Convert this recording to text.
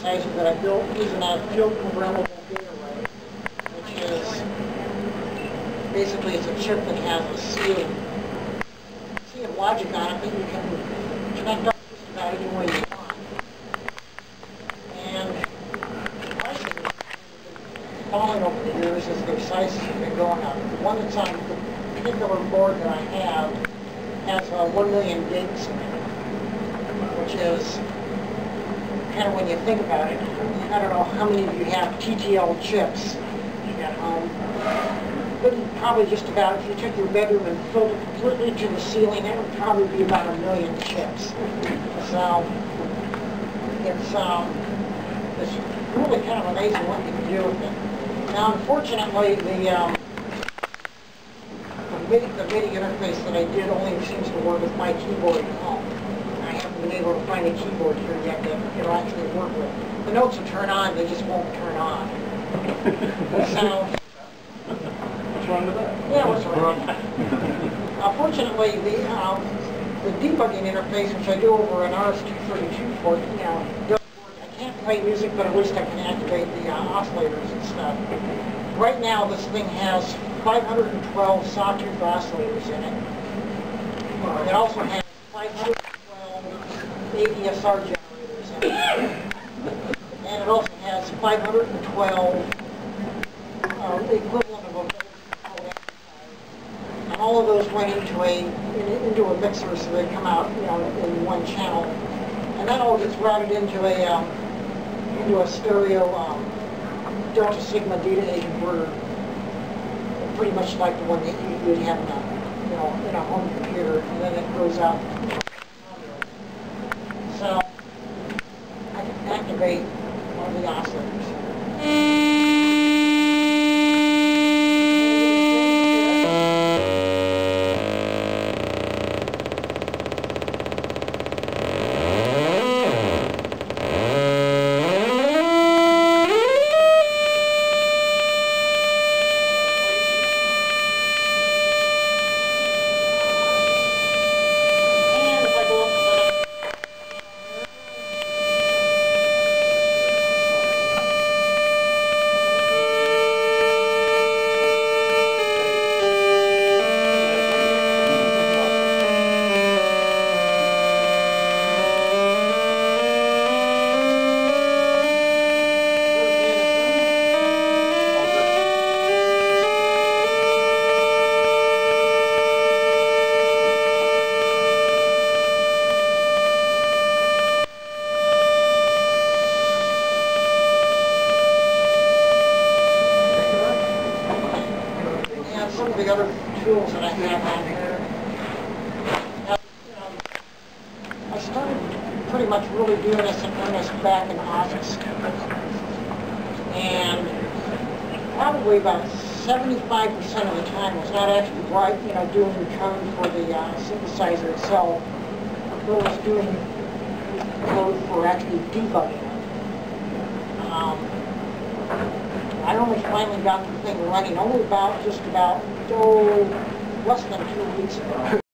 synthesizer that I built using a field programmable data array, which is basically it's a chip that has a C of logic on it that you can connect up just about any way you want. And prices have been falling over the years as their sizes have been going up. The one that's on the particular board that I have has 1 million gigs in it, which is kind of, when you think about it, I don't know how many of you have TTL chips at home, but probably just about, if you took your bedroom and filled it completely to the ceiling, that would probably be about 1 million chips. So it's really kind of amazing what you can do with it. Now, unfortunately, the MIDI interface that I did only seems to work with my keyboard at home. I haven't been able to find a keyboard here yet that it'll actually work with. The notes will turn on, they just won't turn on. So, what's wrong with that? Yeah, what's wrong? Fortunately, the debugging interface, which I do over an RS-232 port, does work. I can't play music, but at least I can activate the oscillators and stuff. Right now, this thing has 512 sawtooth oscillators in it. It also has 512 adsr generators in it. And it also has 512 the equivalent of a and all of those went into a mixer, so they come out, in one channel. And that all gets routed into a stereo delta sigma data inverter, pretty much like the one that you would have in a home computer, and then it goes out. So I can activate all the oscillators. Some of the other tools that I have on here. Now, I started pretty much really doing this in earnest back in August. And probably about 75% of the time was not actually doing the code for the synthesizer itself, but was doing code for actually debugging it. I only finally got the thing running less than 2 weeks ago.